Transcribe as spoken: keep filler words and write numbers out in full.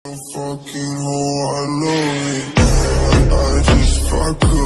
Fucking hoe, I love it. I just fuck her.